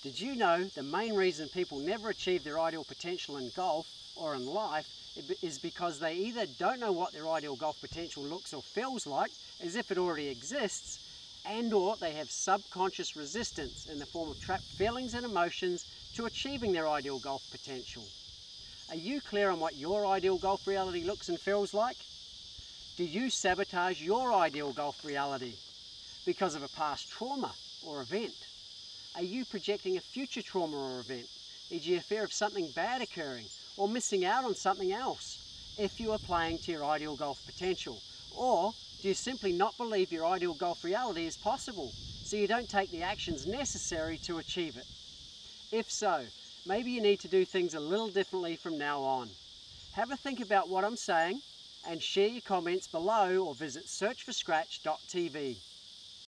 Did you know the main reason people never achieve their ideal potential in golf or in life is because they either don't know what their ideal golf potential looks or feels like, as if it already exists, and or they have subconscious resistance in the form of trapped feelings and emotions to achieving their ideal golf potential. Are you clear on what your ideal golf reality looks and feels like? Do you sabotage your ideal golf reality because of a past trauma or event? Are you projecting a future trauma or event, e.g. a fear of something bad occurring or missing out on something else if you are playing to your ideal golf potential? Or do you simply not believe your ideal golf reality is possible, so you don't take the actions necessary to achieve it? If so, maybe you need to do things a little differently from now on. Have a think about what I'm saying and share your comments below, or visit searchforscratch.tv.